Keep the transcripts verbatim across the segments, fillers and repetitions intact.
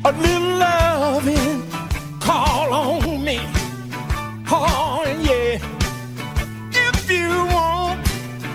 A little loving, call on me. Oh yeah. If you want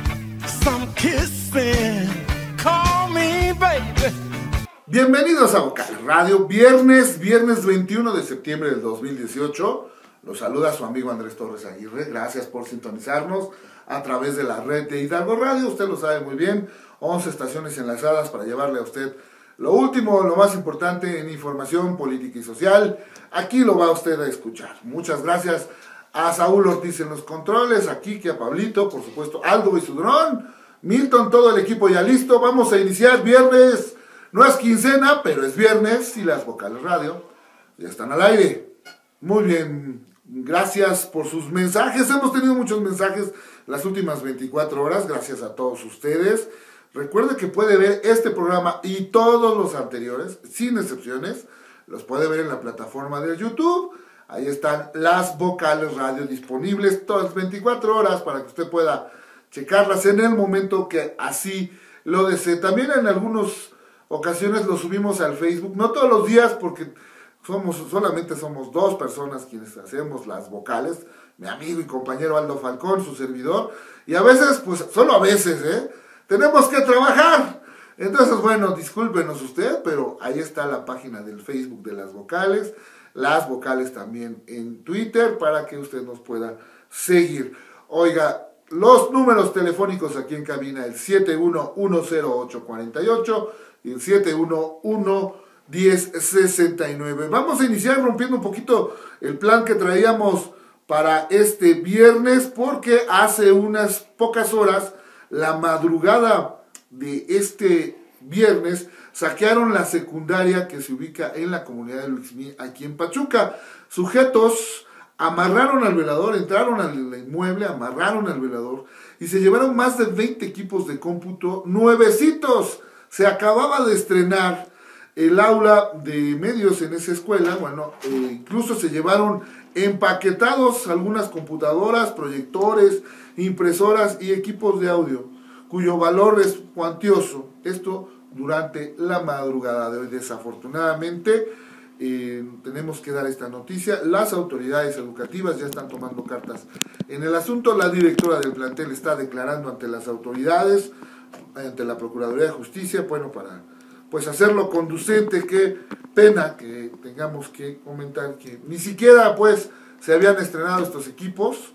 some kissing, call me baby. Bienvenidos a Vocal Radio, viernes, viernes veintiuno de septiembre del dos mil dieciocho. Los saluda su amigo Andrés Torres Aguirre. Gracias por sintonizarnos a través de la red de Hidalgo Radio. Usted lo sabe muy bien, once estaciones enlazadas para llevarle a usted lo último, lo más importante en información política y social. Aquí lo va usted a escuchar. Muchas gracias a Saúl Ortiz en los controles, a Kike, a Pablito, por supuesto, Aldo y su dron, Milton, todo el equipo ya listo. Vamos a iniciar viernes. No es quincena, pero es viernes y las Vocales Radio ya están al aire. Muy bien, gracias por sus mensajes. Hemos tenido muchos mensajes las últimas veinticuatro horas, gracias a todos ustedes. Recuerde que puede ver este programa y todos los anteriores, sin excepciones, los puede ver en la plataforma de YouTube. Ahí están las Vocales Radio disponibles todas las veinticuatro horas para que usted pueda checarlas en el momento que así lo desee. También en algunas ocasiones lo subimos al Facebook, no todos los días porque somos solamente somos dos personas quienes hacemos las vocales, mi amigo y compañero Aldo Falcón, su servidor, y a veces, pues solo a veces, ¿eh? Tenemos que trabajar. Entonces, bueno, discúlpenos usted, pero ahí está la página del Facebook de las vocales, las vocales también en Twitter, para que usted nos pueda seguir. Oiga, los números telefónicos aquí en cabina, el siete uno uno cero ocho cuatro ocho y el siete uno uno diez sesenta y nueve. Vamos a iniciar rompiendo un poquito el plan que traíamos para este viernes, porque hace unas pocas horas, la madrugada de este viernes, saquearon la secundaria que se ubica en la comunidad de Luismi, aquí en Pachuca. Sujetos amarraron al velador, entraron al inmueble, amarraron al velador y se llevaron más de veinte equipos de cómputo nuevecitos. Se acababa de estrenar el aula de medios en esa escuela. Bueno, eh, incluso se llevaron empaquetados algunas computadoras, proyectores, impresoras y equipos de audio, cuyo valor es cuantioso. Esto durante la madrugada de hoy. Desafortunadamente, eh, tenemos que dar esta noticia. Las autoridades educativas ya están tomando cartas en el asunto. La directora del plantel está declarando ante las autoridades, ante la Procuraduría de Justicia, bueno, para pues hacerlo conducente. Qué pena que tengamos que comentar que ni siquiera pues se habían estrenado estos equipos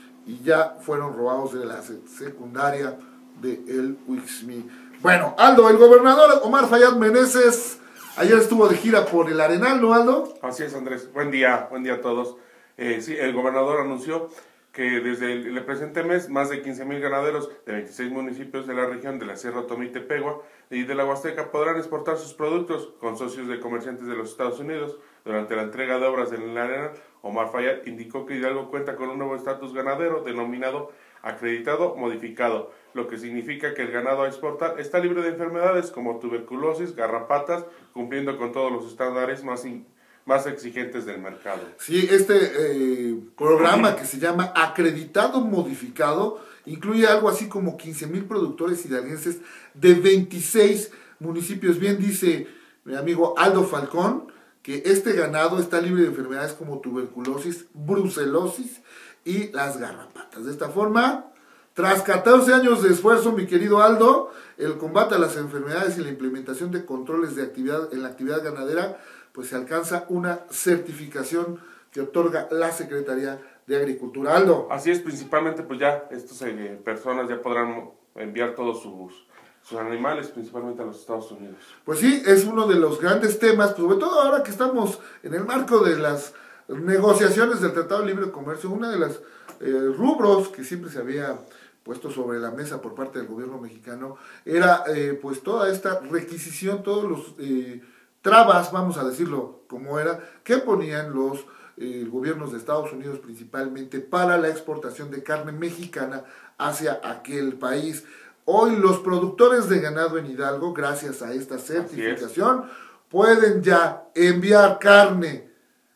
y ya fueron robados de la secundaria de el Uixmi. Bueno, Aldo, el gobernador Omar Fayad Meneses ayer estuvo de gira por el Arenal, ¿no, Aldo? Así es, Andrés. Buen día, buen día a todos. Eh, sí, el gobernador anunció que desde el, el presente mes más de quince mil ganaderos de veintiséis municipios de la región de la Sierra Tomí-Tepegua y de la Huasteca podrán exportar sus productos con socios de comerciantes de los Estados Unidos. Durante la entrega de obras en el Arenal, Omar Fayad indicó que Hidalgo cuenta con un nuevo estatus ganadero denominado acreditado modificado, lo que significa que el ganado a exportar está libre de enfermedades como tuberculosis, garrapatas, cumpliendo con todos los estándares más in, más exigentes del mercado. Sí, este eh, programa que se llama Acreditado Modificado incluye algo así como quince mil productores hidalguenses de veintiséis municipios. Bien dice mi amigo Aldo Falcón que este ganado está libre de enfermedades como tuberculosis, brucelosis y las garrapatas. De esta forma, tras catorce años de esfuerzo, mi querido Aldo, el combate a las enfermedades y la implementación de controles de actividad en la actividad ganadera, pues se alcanza una certificación que otorga la Secretaría de Agricultura. Aldo. Así es, principalmente pues ya estas eh, personas ya podrán enviar todos sus, sus animales, principalmente a los Estados Unidos. Pues sí, es uno de los grandes temas, pues sobre todo ahora que estamos en el marco de las negociaciones del Tratado de Libre Comercio. Una de las eh, rubros que siempre se había puesto sobre la mesa por parte del gobierno mexicano era eh, pues toda esta requisición, todos los eh, trabas, vamos a decirlo como era, que ponían los eh, gobiernos de Estados Unidos principalmente para la exportación de carne mexicana hacia aquel país. Hoy los productores de ganado en Hidalgo, gracias a esta certificación, pueden ya enviar carne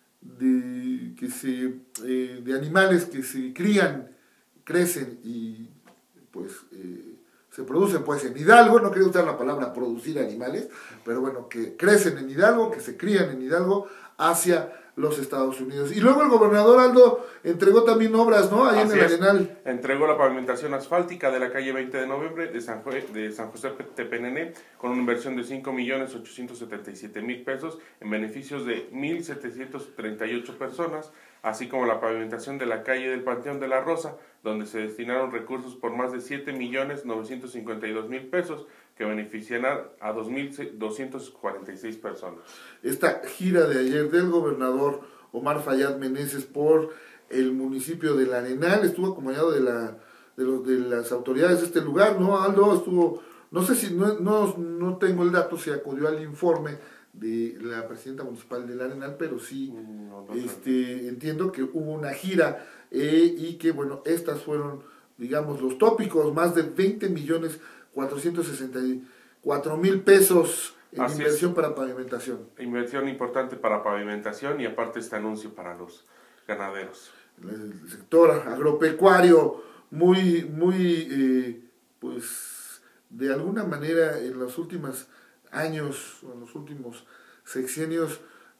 de, que se, eh, de animales que se crían, crecen y pues eh, se producen pues en Hidalgo, no quería usar la palabra producir animales, pero bueno, que crecen en Hidalgo, que se crían en Hidalgo hacia los Estados Unidos. Y luego el gobernador Aldo entregó también obras, ¿no? Ahí Así en el es. Arenal. Entregó la pavimentación asfáltica de la calle veinte de noviembre de San, Jue- de San José Tepenené con una inversión de cinco millones ochocientos setenta y siete mil pesos en beneficios de mil setecientas treinta y ocho personas, así como la pavimentación de la calle del Panteón de la Rosa, donde se destinaron recursos por más de siete millones novecientos cincuenta y dos mil pesos que beneficiarán a dos mil doscientas cuarenta y seis personas. Esta gira de ayer del gobernador Omar Fayad Meneses por el municipio del Arenal estuvo acompañado de la de, los, de las autoridades de este lugar, ¿no? Aldo estuvo, no sé si, no, no, no tengo el dato, si acudió al informe de la presidenta municipal del Arenal, pero sí No, no, este, entiendo que hubo una gira eh, y que, bueno, estas fueron, digamos, los tópicos, más de veinte millones cuatrocientos sesenta y cuatro mil pesos en Así inversión es. para pavimentación. Inversión importante para pavimentación y aparte este anuncio para los ganaderos. El sector agropecuario muy, muy, eh, pues, de alguna manera en los últimos años, en los últimos sexenios,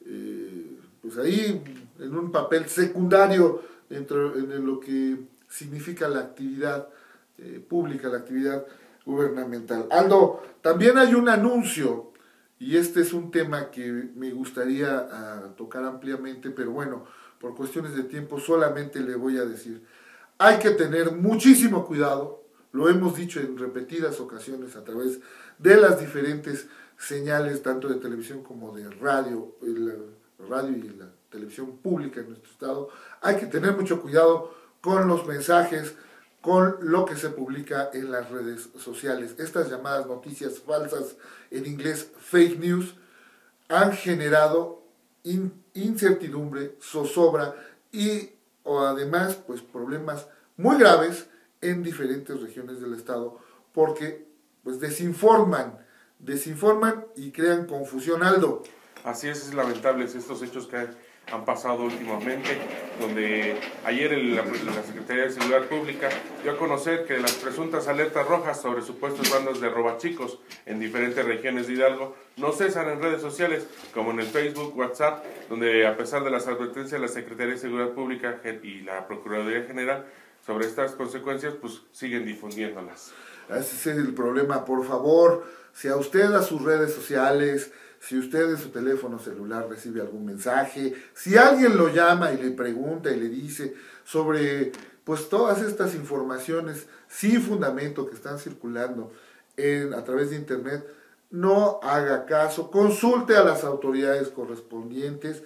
eh, pues ahí en un papel secundario dentro de lo que significa la actividad eh, pública, la actividad gubernamental. Aldo, también hay un anuncio, y este es un tema que me gustaría uh, tocar ampliamente, pero bueno, por cuestiones de tiempo solamente le voy a decir, hay que tener muchísimo cuidado, lo hemos dicho en repetidas ocasiones a través de las diferentes señales, tanto de televisión como de radio, el radio y la televisión pública en nuestro estado, hay que tener mucho cuidado con los mensajes, con lo que se publica en las redes sociales. Estas llamadas noticias falsas, en inglés fake news, han generado in, incertidumbre, zozobra y o además pues problemas muy graves en diferentes regiones del estado porque pues desinforman, desinforman y crean confusión, Aldo. Así es, es lamentable estos hechos que han pasado últimamente, donde ayer el, la, la Secretaría de Seguridad Pública dio a conocer que las presuntas alertas rojas sobre supuestos bandas de robachicos en diferentes regiones de Hidalgo no cesan en redes sociales, como en el Facebook, WhatsApp, donde a pesar de las advertencias de la Secretaría de Seguridad Pública y la Procuraduría General sobre estas consecuencias, pues siguen difundiéndolas. Ese es el problema, por favor, si a usted a sus redes sociales, si usted en su teléfono celular recibe algún mensaje, si alguien lo llama y le pregunta y le dice sobre pues todas estas informaciones sin fundamento que están circulando en, a través de internet, no haga caso, consulte a las autoridades correspondientes.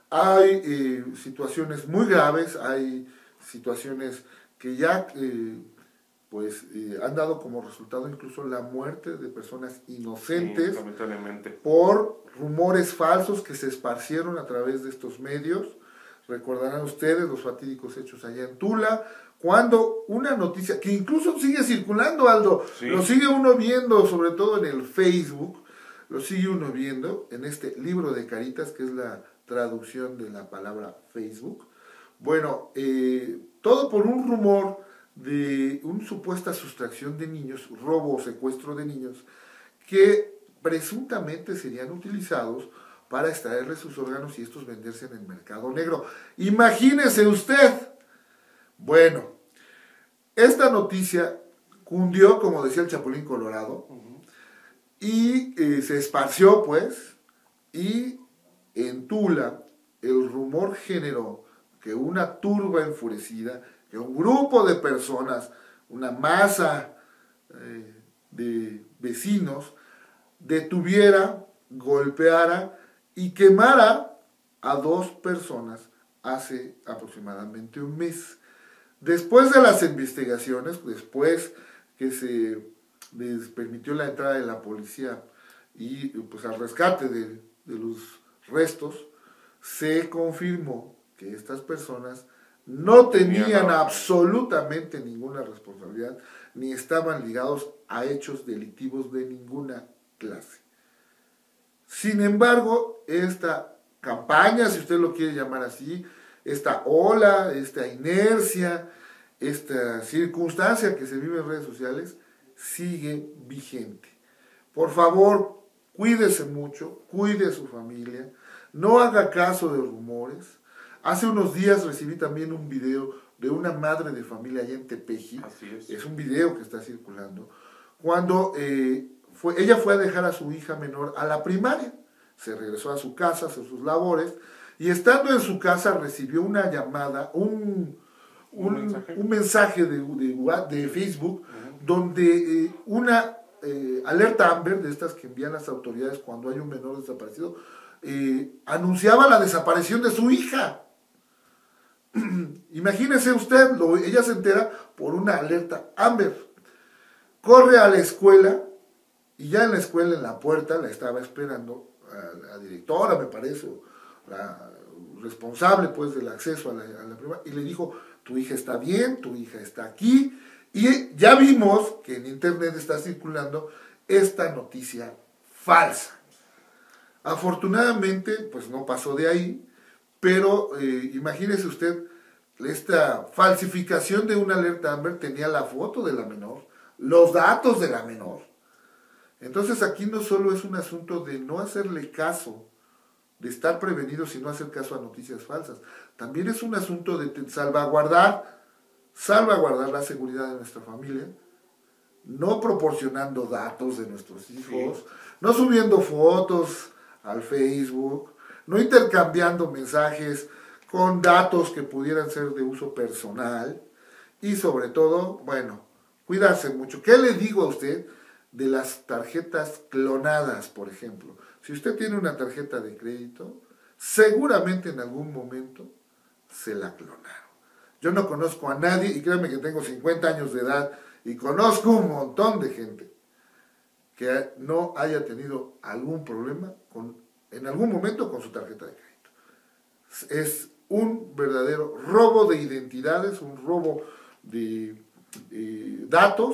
Hay eh, situaciones muy graves, hay situaciones que ya eh, pues eh, han dado como resultado incluso la muerte de personas inocentes, sí, lamentablemente, por rumores falsos que se esparcieron a través de estos medios. Recordarán ustedes los fatídicos hechos allá en Tula, cuando una noticia que incluso sigue circulando, Aldo, sí. Lo sigue uno viendo, sobre todo en el Facebook, lo sigue uno viendo en este libro de Caritas, que es la traducción de la palabra Facebook. Bueno, eh, todo por un rumor de una supuesta sustracción de niños, robo o secuestro de niños, que presuntamente serían utilizados para extraerle sus órganos y estos venderse en el mercado negro. Imagínese usted. Bueno, esta noticia cundió, como decía el Chapulín Colorado, uh-huh. y eh, se esparció, pues, y en Tula el rumor generó que una turba enfurecida, que un grupo de personas, una masa eh, de vecinos, detuviera, golpeara y quemara a dos personas hace aproximadamente un mes. Después de las investigaciones, después que se les permitió la entrada de la policía y pues al rescate de, de los restos, se confirmó que estas personas no tenían absolutamente ninguna responsabilidad, ni estaban ligados a hechos delictivos de ninguna clase. Sin embargo, esta campaña, si usted lo quiere llamar así, esta ola, esta inercia, esta circunstancia que se vive en redes sociales, sigue vigente. Por favor, cuídese mucho, cuide a su familia, no haga caso de rumores. Hace unos días recibí también un video de una madre de familia allá en Tepeji. Así es. Es un video que está circulando. Cuando eh, fue, ella fue a dejar a su hija menor a la primaria. Se regresó a su casa, a hacer sus labores. Y estando en su casa recibió una llamada, un, un, un mensaje, un mensaje de, de, de Facebook, uh-huh. donde eh, una eh, alerta Amber, de estas que envían las autoridades cuando hay un menor desaparecido, eh, anunciaba la desaparición de su hija. Imagínese usted, lo, ella se entera por una alerta Amber. Corre a la escuela y ya en la escuela, en la puerta, la estaba esperando a la directora, me parece, la responsable pues del acceso a la, a la primaria, y le dijo, tu hija está bien, tu hija está aquí, y ya vimos que en internet está circulando esta noticia falsa. Afortunadamente, pues no pasó de ahí, pero eh, imagínese usted, esta falsificación de una alerta Amber tenía la foto de la menor, los datos de la menor. Entonces aquí no solo es un asunto de no hacerle caso, de estar prevenidos y no hacer caso a noticias falsas, también es un asunto de salvaguardar, salvaguardar la seguridad de nuestra familia, no proporcionando datos de nuestros hijos, sí. no subiendo fotos al Facebook, no intercambiando mensajes con datos que pudieran ser de uso personal y sobre todo, bueno, cuidarse mucho. ¿Qué le digo a usted de las tarjetas clonadas, por ejemplo? Si usted tiene una tarjeta de crédito, seguramente en algún momento se la clonaron. Yo no conozco a nadie, y créanme que tengo cincuenta años de edad, y conozco un montón de gente que no haya tenido algún problema con, en algún momento con su tarjeta de crédito. Es un verdadero robo de identidades, un robo de, de datos,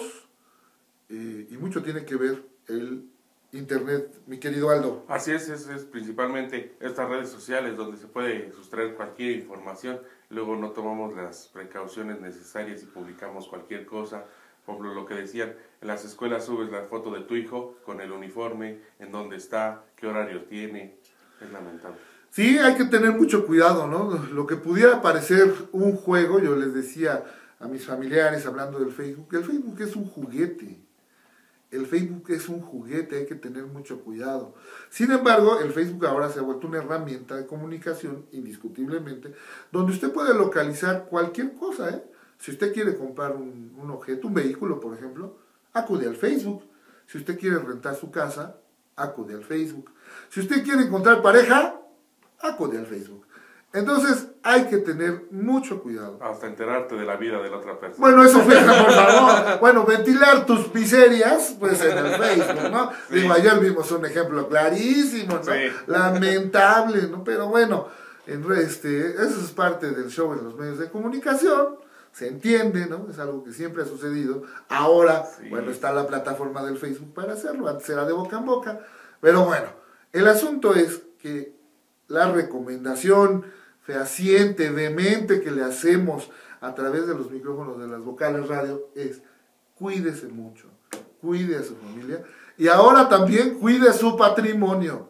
eh, y mucho tiene que ver el internet, mi querido Aldo. Así es, es, es principalmente estas redes sociales donde se puede sustraer cualquier información, luego no tomamos las precauciones necesarias y publicamos cualquier cosa. Por ejemplo, lo que decían, en las escuelas subes la foto de tu hijo con el uniforme, en dónde está, qué horario tiene, es lamentable. Sí, hay que tener mucho cuidado, ¿no? Lo que pudiera parecer un juego, yo les decía a mis familiares hablando del Facebook, el Facebook es un juguete. El Facebook es un juguete, hay que tener mucho cuidado. Sin embargo, el Facebook ahora se ha vuelto una herramienta de comunicación, indiscutiblemente, donde usted puede localizar cualquier cosa, ¿eh? Si usted quiere comprar un, un objeto, un vehículo, por ejemplo, acude al Facebook. Si usted quiere rentar su casa, acude al Facebook. Si usted quiere encontrar pareja, acude al Facebook. Entonces, hay que tener mucho cuidado. Hasta enterarte de la vida de la otra persona. Bueno, eso fue, por favor. Bueno, ventilar tus miserias, pues en el Facebook, ¿no? Sí. Digo, ayer vimos un ejemplo clarísimo, ¿no? Sí. Lamentable, ¿no? Pero bueno, en este, eso es parte del show en los medios de comunicación. Se entiende, ¿no? Es algo que siempre ha sucedido. Ahora, sí. bueno, está la plataforma del Facebook para hacerlo. Antes era de boca en boca. Pero bueno, el asunto es que la recomendación fehaciente, vehemente que le hacemos a través de los micrófonos de las vocales radio es cuídese mucho, cuide a su familia y ahora también cuide su patrimonio.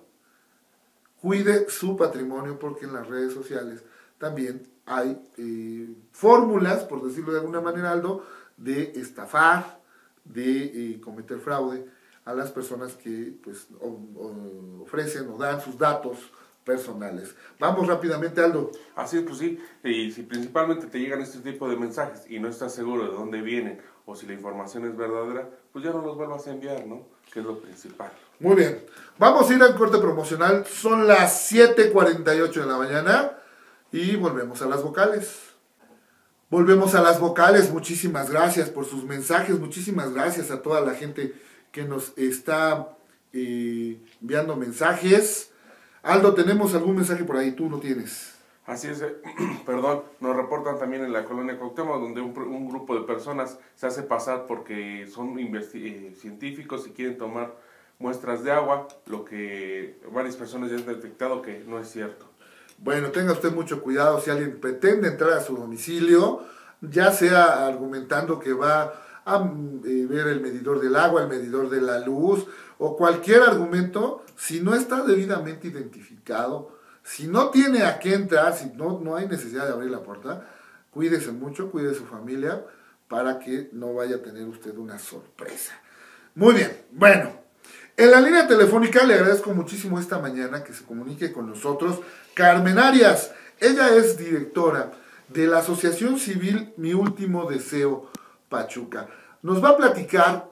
Cuide su patrimonio porque en las redes sociales también hay eh, fórmulas, por decirlo de alguna manera, Aldo, de estafar, de eh, cometer fraude a las personas que pues, o, o ofrecen o dan sus datos personales. Vamos rápidamente, Aldo. Así es, pues sí, y si principalmente te llegan este tipo de mensajes y no estás seguro de dónde vienen o si la información es verdadera, pues ya no los vuelvas a enviar, ¿no? Que es lo principal. Muy bien, vamos a ir al corte promocional, son las siete cuarenta y ocho de la mañana y volvemos a las vocales. Volvemos a las vocales, muchísimas gracias por sus mensajes, muchísimas gracias a toda la gente que nos está eh, enviando mensajes. Aldo, ¿tenemos algún mensaje por ahí? Tú no tienes. Así es, eh, perdón, nos reportan también en la colonia Cuauhtémoc, donde un, un grupo de personas se hace pasar porque son eh, científicos y quieren tomar muestras de agua, lo que varias personas ya han detectado que no es cierto. Bueno, tenga usted mucho cuidado si alguien pretende entrar a su domicilio, ya sea argumentando que va a eh, ver el medidor del agua, el medidor de la luz o cualquier argumento, si no está debidamente identificado, si no tiene a qué entrar, si no, no hay necesidad de abrir la puerta, cuídese mucho, cuide su familia para que no vaya a tener usted una sorpresa. Muy bien, bueno, en la línea telefónica le agradezco muchísimo esta mañana que se comunique con nosotros Carmen Arias. Ella es directora de la Asociación Civil Mi Último Deseo Pachuca. Nos va a platicar,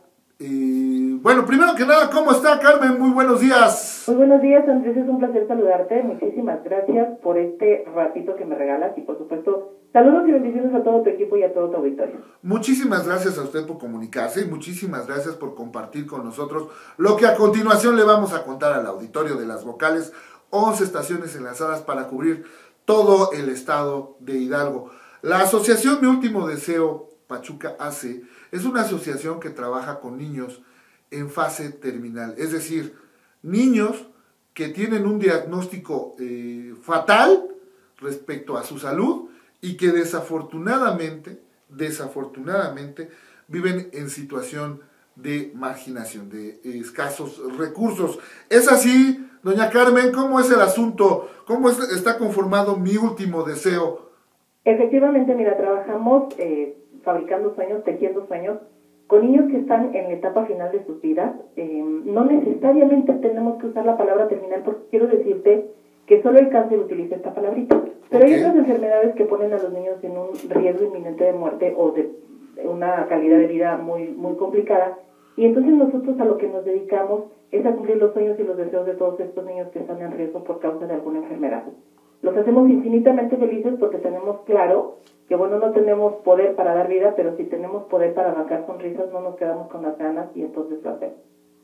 eh, bueno, primero que nada, ¿cómo está Carmen? Muy buenos días. Muy buenos días, Andrés, es un placer saludarte. Muchísimas gracias por este ratito que me regalas y por supuesto, saludos y bendiciones a todo tu equipo y a todo tu auditorio. Muchísimas gracias a usted por comunicarse y muchísimas gracias por compartir con nosotros lo que a continuación le vamos a contar al auditorio de Las Vocales, once estaciones enlazadas para cubrir todo el estado de Hidalgo. La Asociación Mi Último Deseo Pachuca A C es una asociación que trabaja con niños en fase terminal, es decir, niños que tienen un diagnóstico eh, fatal respecto a su salud y que desafortunadamente, desafortunadamente viven en situación de marginación, de escasos recursos. ¿Es así, doña Carmen? ¿Cómo es el asunto? ¿Cómo es, está conformado Mi Último Deseo? Efectivamente, mira, trabajamos eh, fabricando sueños, tejiendo sueños, con niños que están en la etapa final de sus vidas. Eh, no necesariamente tenemos que usar la palabra terminal, porque quiero decirte que solo el cáncer utiliza esta palabrita. Pero okay. Hay otras enfermedades que ponen a los niños en un riesgo inminente de muerte o de una calidad de vida muy, muy complicada. Y entonces nosotros a lo que nos dedicamos es a cumplir los sueños y los deseos de todos estos niños que están en riesgo por causa de alguna enfermedad. Los hacemos infinitamente felices porque tenemos claro que, bueno, no tenemos poder para dar vida, pero si tenemos poder para arrancar sonrisas, no nos quedamos con las ganas y entonces lo hacemos.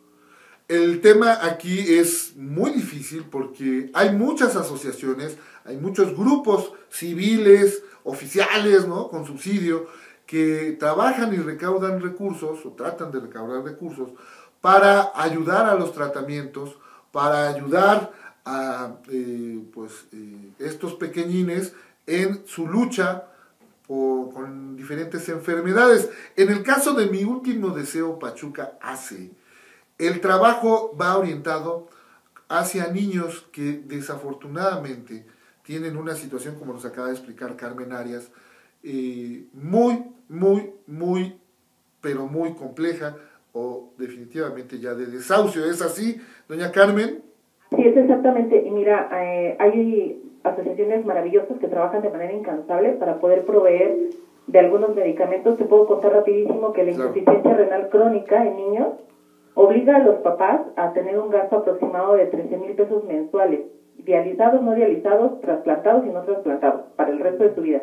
El tema aquí es muy difícil porque hay muchas asociaciones, hay muchos grupos civiles, oficiales, ¿no?, con subsidio, que trabajan y recaudan recursos, o tratan de recaudar recursos, para ayudar a los tratamientos, para ayudar a eh, pues, eh, estos pequeñines en su lucha por, con diferentes enfermedades. En el caso de Mi Último Deseo Pachuca A C, el trabajo va orientado hacia niños que desafortunadamente tienen una situación, como nos acaba de explicar Carmen Arias, eh, muy, muy, muy, pero muy compleja o definitivamente ya de desahucio. ¿Es así, doña Carmen? Sí, es exactamente. Y mira, eh, hay asociaciones maravillosas que trabajan de manera incansable para poder proveer de algunos medicamentos. Te puedo contar rapidísimo que la Claro. insuficiencia renal crónica en niños obliga a los papás a tener un gasto aproximado de trece mil pesos mensuales, dializados, no dializados, trasplantados y no trasplantados, para el resto de su vida.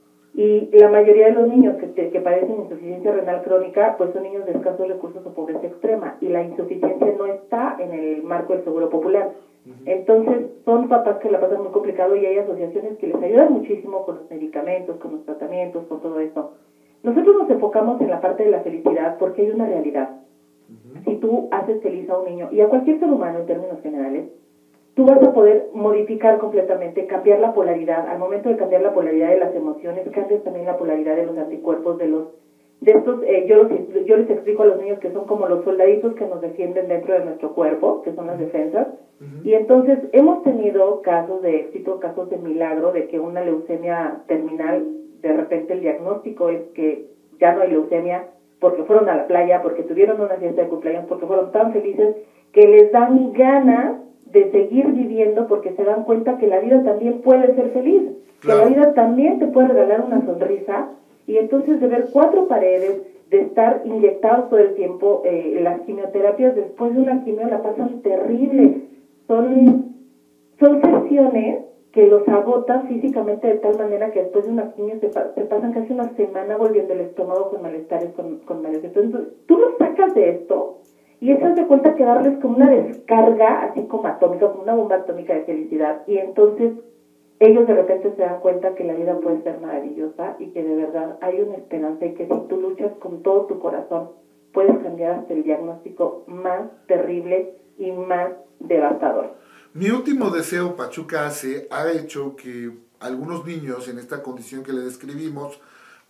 Y la mayoría de los niños que, te, que padecen insuficiencia renal crónica, pues son niños de escasos recursos o pobreza extrema, y la insuficiencia no está en el marco del Seguro Popular. Uh-huh. Entonces, son papás que la pasan muy complicado y hay asociaciones que les ayudan muchísimo con los medicamentos, con los tratamientos, con todo eso. Nosotros nos enfocamos en la parte de la felicidad porque hay una realidad. Si tú haces feliz a un niño y a cualquier ser humano en términos generales, tú vas a poder modificar completamente, cambiar la polaridad. Al momento de cambiar la polaridad de las emociones, cambias también la polaridad de los anticuerpos, de los de estos, eh, yo, los, yo les explico a los niños que son como los soldaditos que nos defienden dentro de nuestro cuerpo, que son las defensas. Uh-huh. Y entonces hemos tenido casos de éxito, casos de milagro, de que una leucemia terminal, de repente el diagnóstico es que ya no hay leucemia, porque fueron a la playa, porque tuvieron una fiesta de cumpleaños, porque fueron tan felices que les dan ganas de seguir viviendo porque se dan cuenta que la vida también puede ser feliz, claro. Que la vida también te puede regalar una sonrisa, y entonces de ver cuatro paredes, de estar inyectados todo el tiempo, eh, las quimioterapias después de una quimio la pasan terrible, son, son sesiones que los agotan físicamente de tal manera que después de una quimio se, pa se pasan casi una semana volviendo el estómago con malestares, con, con malestares. Entonces, tú los sacas de esto y eso se cuenta que darles como una descarga, así como atómica, como una bomba atómica de felicidad. Y entonces ellos de repente se dan cuenta que la vida puede ser maravillosa y que de verdad hay una esperanza y que si tú luchas con todo tu corazón, puedes cambiar hasta el diagnóstico más terrible y más devastador. Mi Último Deseo Pachuca A C ha hecho que algunos niños en esta condición que le describimos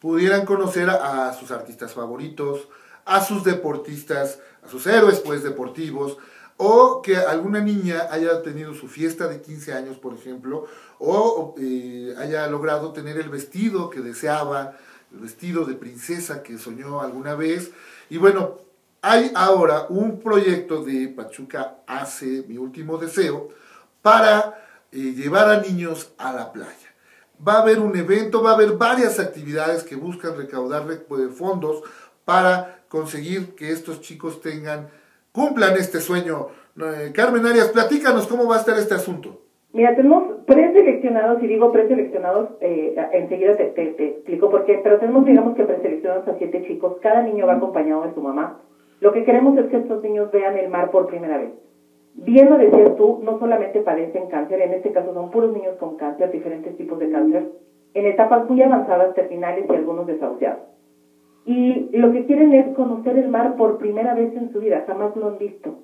pudieran conocer a, a sus artistas favoritos, a sus deportistas, a sus héroes pues deportivos, o que alguna niña haya tenido su fiesta de quince años, por ejemplo, o eh, haya logrado tener el vestido que deseaba, el vestido de princesa que soñó alguna vez. Y bueno, hay ahora un proyecto de Pachuca Hace Mi Último Deseo para eh, llevar a niños a la playa. Va a haber un evento, va a haber varias actividades que buscan recaudar fondos para conseguir que estos chicos tengan, cumplan este sueño. Eh, Carmen Arias, platícanos cómo va a estar este asunto. Mira, tenemos preseleccionados, y digo preseleccionados, eh, enseguida te, te, te explico por qué, pero tenemos, digamos que preseleccionados a siete chicos, cada niño va acompañado de su mamá. Lo que queremos es que estos niños vean el mar por primera vez. Bien lo decías tú, no solamente padecen cáncer, en este caso son puros niños con cáncer, diferentes tipos de cáncer, en etapas muy avanzadas, terminales y algunos desahuciados. Y lo que quieren es conocer el mar por primera vez en su vida, jamás lo han visto.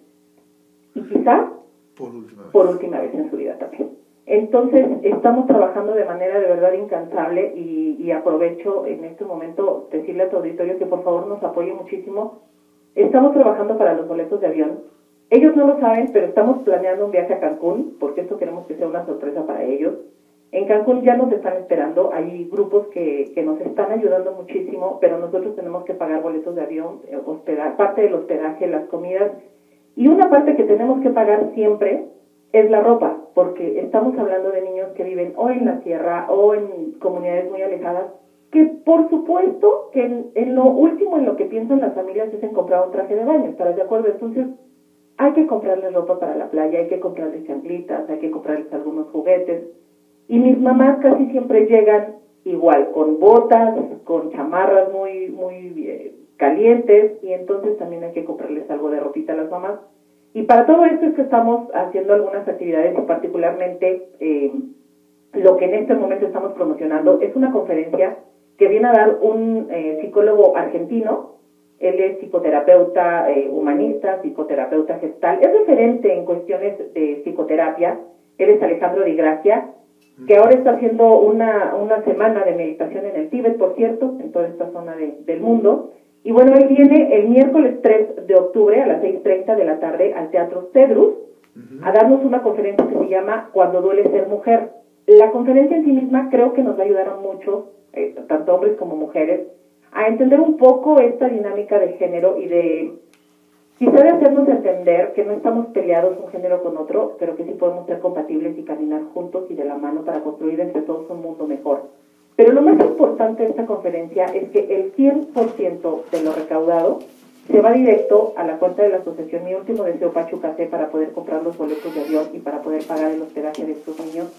Y quizá por última vez, por última vez en su vida también. Entonces, estamos trabajando de manera de verdad incansable y, y aprovecho en este momento decirle a tu auditorio que por favor nos apoye muchísimo. Estamos trabajando para los boletos de avión. Ellos no lo saben, pero estamos planeando un viaje a Cancún, porque esto queremos que sea una sorpresa para ellos. En Cancún ya nos están esperando, hay grupos que, que nos están ayudando muchísimo, pero nosotros tenemos que pagar boletos de avión, hospedar, parte del hospedaje, las comidas, y una parte que tenemos que pagar siempre es la ropa, porque estamos hablando de niños que viven o en la sierra o en comunidades muy alejadas, que por supuesto que en, en lo último en lo que piensan las familias es en comprar un traje de baño, ¿estás de acuerdo? Entonces hay que comprarles ropa para la playa, hay que comprarles chanclitas, hay que comprarles algunos juguetes. Y mis mamás casi siempre llegan igual, con botas, con chamarras muy muy eh, calientes, y entonces también hay que comprarles algo de ropita a las mamás. Y para todo esto es que estamos haciendo algunas actividades, y particularmente eh, lo que en este momento estamos promocionando es una conferencia que viene a dar un eh, psicólogo argentino. Él es psicoterapeuta eh, humanista, psicoterapeuta gestal, es referente en cuestiones de psicoterapia. Él es Alejandro Di Gracia, que ahora está haciendo una, una semana de meditación en el Tíbet, por cierto, en toda esta zona de, del mundo. Y bueno, él viene el miércoles tres de octubre a las seis treinta de la tarde al Teatro Cedrus uh-huh. a darnos una conferencia que se llama Cuando duele ser mujer. La conferencia en sí misma creo que nos va a ayudar mucho, eh, tanto hombres como mujeres, a entender un poco esta dinámica de género y de quizá de hacernos entender que no estamos peleados un género con otro, pero que sí podemos ser compatibles y caminar juntos y de la mano para construir entre todos un mundo mejor. Pero lo más importante de esta conferencia es que el cien por ciento de lo recaudado se va directo a la cuenta de la asociación Mi Último Deseo Pachuca C para poder comprar los boletos de avión y para poder pagar el hospedaje de estos niños,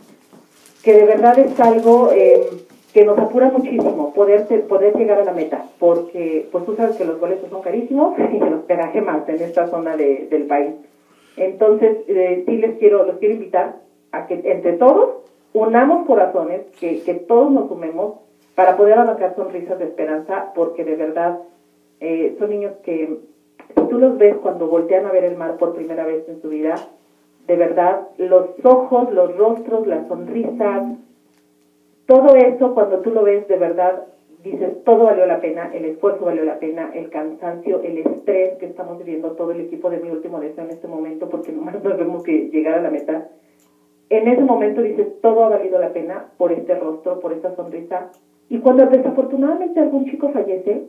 que de verdad es algo eh, que nos apura muchísimo poder, poder llegar a la meta, porque pues tú sabes que los boletos son carísimos y el hospedaje más en esta zona de, del país. Entonces, eh, sí les quiero, los quiero invitar a que entre todos unamos corazones, que, que todos nos sumemos para poder arrancar sonrisas de esperanza, porque de verdad eh, son niños que, si tú los ves cuando voltean a ver el mar por primera vez en su vida, de verdad, los ojos, los rostros, las sonrisas, todo eso cuando tú lo ves de verdad, dices, todo valió la pena, el esfuerzo valió la pena, el cansancio, el estrés que estamos viviendo todo el equipo de Mi Último Deseo en este momento, porque nomás nos vemos que llegar a la meta. En ese momento dices, todo ha valido la pena por este rostro, por esta sonrisa. Y cuando desafortunadamente algún chico fallece,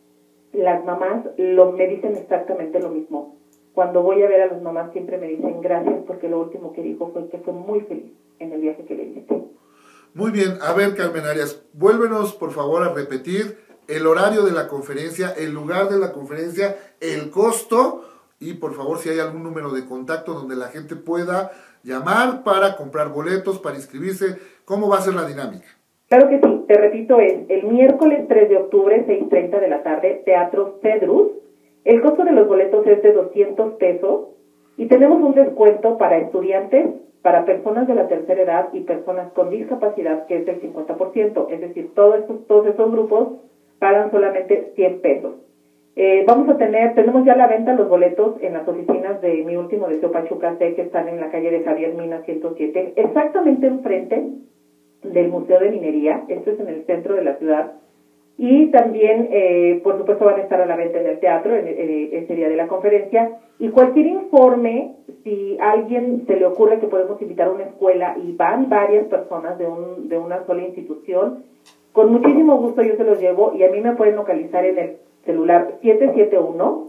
las mamás lo, me dicen exactamente lo mismo. Cuando voy a ver a las mamás siempre me dicen gracias, porque lo último que dijo fue que fue muy feliz en el viaje que le hiciste. Muy bien, a ver, Carmen Arias, vuélvenos por favor a repetir el horario de la conferencia, el lugar de la conferencia, el costo, y por favor si hay algún número de contacto donde la gente pueda llamar para comprar boletos, para inscribirse. ¿Cómo va a ser la dinámica? Claro que sí, te repito, es el miércoles tres de octubre, seis treinta de la tarde, Teatro Cedrus. El costo de los boletos es de doscientos pesos y tenemos un descuento para estudiantes, para personas de la tercera edad y personas con discapacidad, que es del cincuenta por ciento. Es decir, todos estos, todos estos grupos pagan solamente cien pesos. Eh, vamos a tener, tenemos ya a la venta los boletos en las oficinas de Mi Último Deseo Pachuca C, que están en la calle de Javier Mina ciento siete, exactamente enfrente del Museo de Minería. Esto es en el centro de la ciudad. Y también, eh, por supuesto, van a estar a la venta en el teatro, en, en ese día de la conferencia. Y cualquier informe, si a alguien se le ocurre que podemos invitar a una escuela y van varias personas de, un, de una sola institución, con muchísimo gusto yo se los llevo y a mí me pueden localizar en el celular siete siete uno,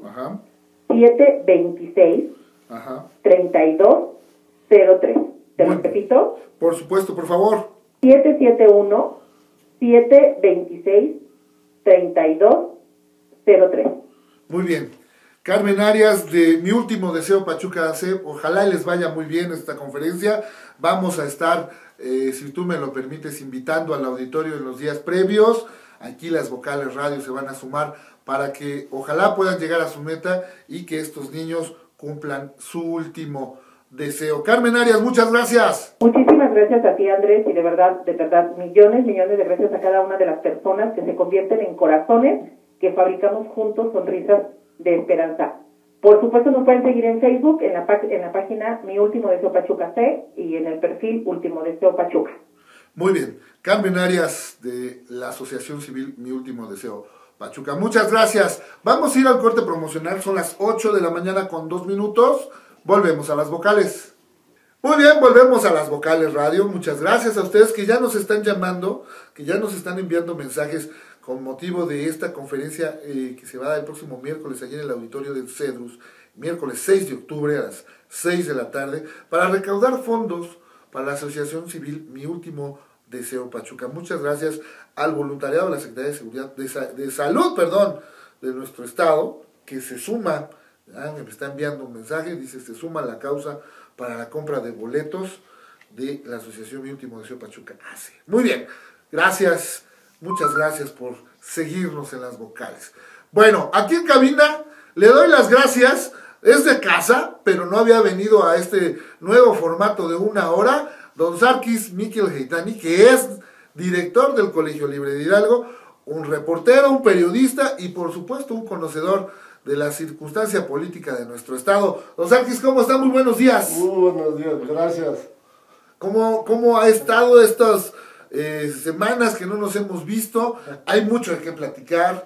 siete dos seis, tres dos cero tres. ¿Te lo repito? Por supuesto, por favor. siete siete uno, siete dos seis, tres dos cero tres. Muy bien. Carmen Arias, de Mi Último Deseo Pachuca A C, ojalá les vaya muy bien esta conferencia. Vamos a estar, eh, si tú me lo permites, invitando al auditorio en los días previos. Aquí las vocales radio se van a sumar para que ojalá puedan llegar a su meta y que estos niños cumplan su último deseo. Carmen Arias, muchas gracias. Muchísimas gracias a ti, Andrés, y de verdad, de verdad, millones, millones de gracias a cada una de las personas que se convierten en corazones que fabricamos juntos sonrisas de esperanza. Por supuesto, nos pueden seguir en Facebook, en la, en la página Mi Último Deseo Pachuca C y en el perfil Último Deseo Pachuca. Muy bien. Carmen Arias, de la Asociación Civil Mi Último Deseo Pachuca. Muchas gracias. Vamos a ir al corte promocional. Son las ocho de la mañana con dos minutos. Volvemos a las vocales. Muy bien, volvemos a las vocales radio. Muchas gracias a ustedes que ya nos están llamando, que ya nos están enviando mensajes con motivo de esta conferencia eh, que se va a dar el próximo miércoles allí en el auditorio del CEDRUS, miércoles seis de octubre a las seis de la tarde, para recaudar fondos para la Asociación Civil Mi Último Deseo Pachuca. Muchas gracias al voluntariado de la Secretaría de Seguridad de, Sa de Salud, perdón, de nuestro estado, que se suma, ah, me está enviando un mensaje, dice, se suma a la causa para la compra de boletos de la Asociación Mi Último Deseo Pachuca A C. Muy bien, gracias. Muchas gracias por seguirnos en las vocales. Bueno, aquí en cabina le doy las gracias. Es de casa, pero no había venido a este nuevo formato de una hora. Don Sarkis Miquel Geitani, que es director del Colegio Libre de Hidalgo, un reportero, un periodista y por supuesto un conocedor de la circunstancia política de nuestro estado. Don Sarkis, ¿cómo está? Muy buenos días. Muy buenos días, gracias. ¿Cómo, cómo ha estado estas Eh, semanas que no nos hemos visto? Hay mucho de qué platicar.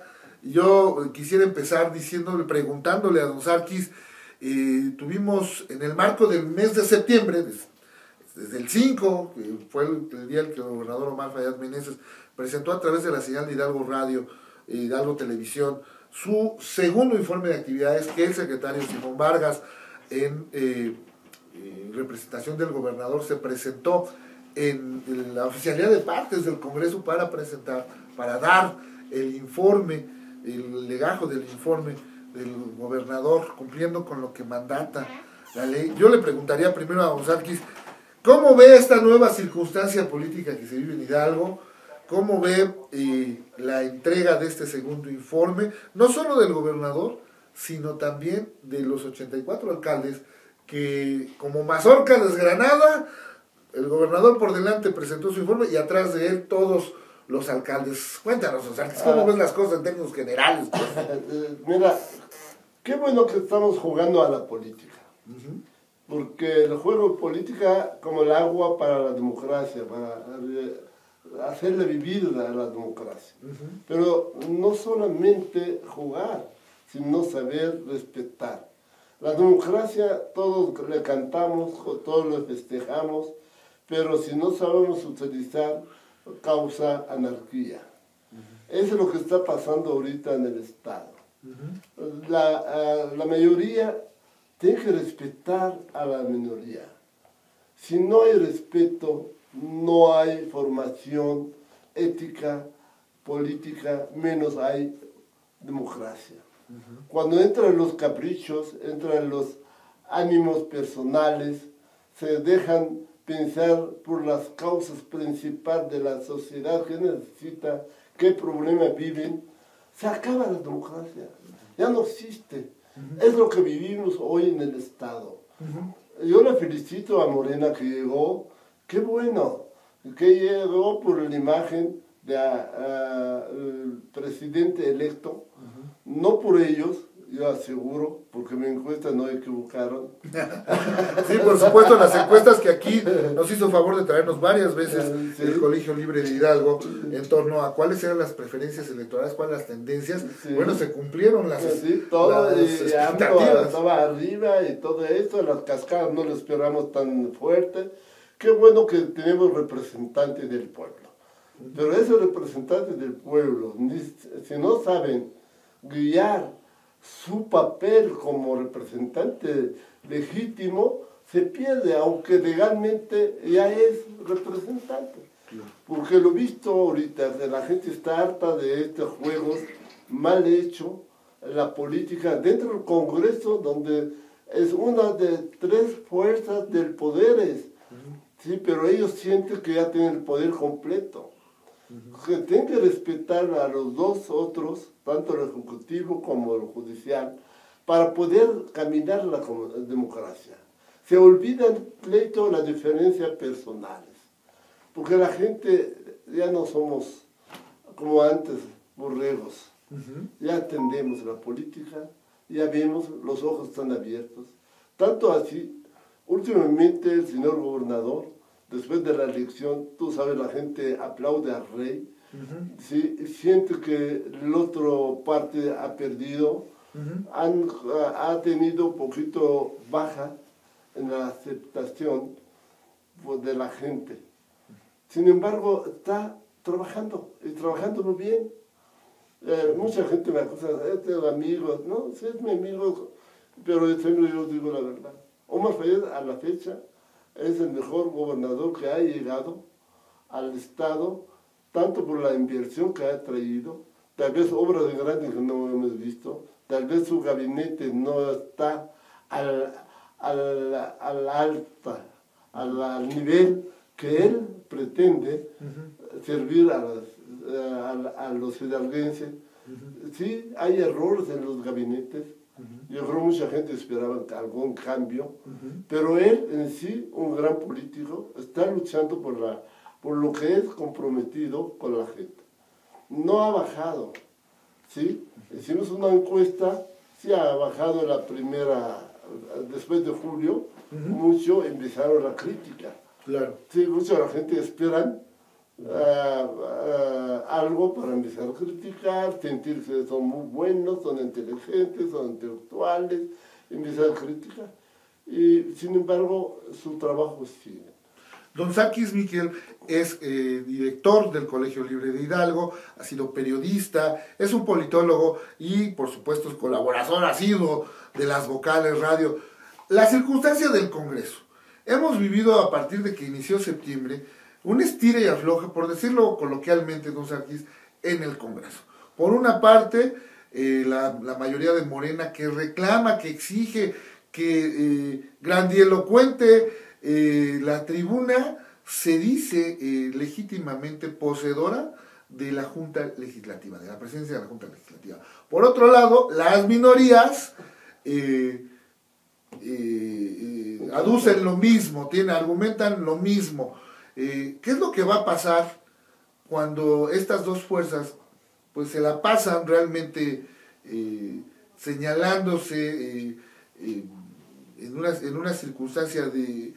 Yo quisiera empezar diciéndole, preguntándole a don Sarkis, eh, tuvimos en el marco del mes de septiembre, desde, desde el cinco, que fue el, el día en que el gobernador Omar Fayad Meneses presentó a través de la señal de Hidalgo Radio, eh, Hidalgo Televisión, su segundo informe de actividades que el secretario Simón Vargas, en eh, eh, representación del gobernador, se presentó en la oficialidad de partes del Congreso para presentar, para dar el informe, el legajo del informe del gobernador, cumpliendo con lo que mandata la ley. Yo le preguntaría primero a don Sarkis, ¿cómo ve esta nueva circunstancia política que se vive en Hidalgo? ¿Cómo ve eh, la entrega de este segundo informe, no solo del gobernador, sino también de los ochenta y cuatro alcaldes que, como mazorca desgranada, el gobernador por delante presentó su informe y atrás de él todos los alcaldes? Cuéntanos, o sea, ¿cómo ah, ves las cosas en términos generales? Pues? Mira, qué bueno que estamos jugando a la política. Uh-huh. Porque el juego de política como el agua para la democracia, para hacerle vivir a la democracia. Uh-huh. Pero no solamente jugar, sino saber respetar. La democracia todos le cantamos, todos le festejamos, pero si no sabemos utilizar, causa anarquía. Uh-huh. Eso es lo que está pasando ahorita en el Estado. Uh-huh. la, uh, la mayoría tiene que respetar a la minoría. Si no hay respeto, no hay formación ética, política, menos hay democracia. Uh-huh. Cuando entran los caprichos, entran los ánimos personales, se dejan pensar por las causas principales de la sociedad que necesita, qué problemas viven, se acaba la democracia, ya no existe. Uh-huh. Es lo que vivimos hoy en el Estado. Uh-huh. Yo le felicito a Morena que llegó, qué bueno, que llegó por la imagen del presidente electo, uh-huh. no por ellos, yo aseguro, porque mi encuesta no equivocaron. Sí, por supuesto, las encuestas que aquí nos hizo favor de traernos varias veces Sí. el Colegio Libre de Hidalgo en torno a cuáles eran las preferencias electorales, cuáles las tendencias. Sí. Bueno, se cumplieron las, Sí, todo, las y AMLO expectativas. estaba arriba y todo esto, las cascadas no lo esperamos tan fuerte. Qué bueno que tenemos representantes del pueblo. Pero esos representantes del pueblo, ni- si no saben guiar su papel como representante legítimo, se pierde, aunque legalmente ya es representante. Porque lo visto ahorita, que la gente está harta de estos juegos mal hechos, la política dentro del Congreso, donde es una de tres fuerzas del poder, sí, pero ellos sienten que ya tienen el poder completo. Que tienen que respetar a los dos otros, tanto el ejecutivo como el judicial, para poder caminar la com- democracia. Se olvidan pleito las diferencias personales, porque la gente ya no somos como antes borregos, ya atendemos la política, ya vemos, los ojos están abiertos. Tanto así, últimamente el señor gobernador, después de la elección, tú sabes, la gente aplaude al rey, ¿sí? Siente que la otra parte ha perdido, han, ha tenido un poquito baja en la aceptación pues, de la gente. Sin embargo, está trabajando, y trabajando muy bien. Eh, mucha gente me acusa, este es amigo, no, sí es mi amigo, pero siempre yo digo la verdad. Omar Fayed a la fecha es el mejor gobernador que ha llegado al Estado, tanto por la inversión que ha traído, tal vez obras de grandes que no hemos visto, tal vez su gabinete no está al, al, al alta, al, al nivel que él pretende uh-huh. servir a, las, a, a los hidalguenses. Uh-huh. Sí, hay errores en los gabinetes. Uh-huh. Yo creo que mucha gente esperaba algún cambio, uh-huh. pero él en sí, un gran político, está luchando por, la, por lo que es comprometido con la gente. No ha bajado, ¿sí? Hicimos una encuesta, sí ha bajado la primera, después de julio, uh-huh. mucho empezaron la crítica. Claro. Sí, mucha la gente esperan uh, uh, algo para empezar a criticar, sentir que son muy buenos, son inteligentes, son intelectuales, empezar a criticar. Y sin embargo, su trabajo sigue. Don Sarkis Miquel es eh, director del Colegio Libre de Hidalgo, ha sido periodista, es un politólogo y, por supuesto, es colaborador asiduo de las vocales radio. La circunstancia del Congreso. Hemos vivido a partir de que inició septiembre un estira y afloja, por decirlo coloquialmente, don Sarkis, en el Congreso. Por una parte, eh, la, la mayoría de Morena que reclama, que exige, que eh, grandielocuente, eh, la tribuna se dice eh, legítimamente poseedora de la Junta Legislativa, de la presidencia de la Junta Legislativa. Por otro lado, las minorías eh, eh, eh, aducen lo mismo, tienen, argumentan lo mismo. Eh, ¿Qué es lo que va a pasar cuando estas dos fuerzas pues se la pasan realmente eh, señalándose eh, eh, en, una, en una circunstancia de,